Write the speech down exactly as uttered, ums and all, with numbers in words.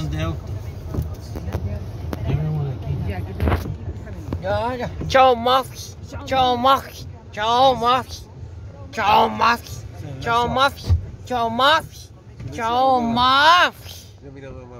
mandé auto. Ya, ya. Chao, Muffy. Chao, Muffy. Chao, Muffy. Chao, Muffy. Chao, Muffy. Chao, Muffy. Chao, Muffy.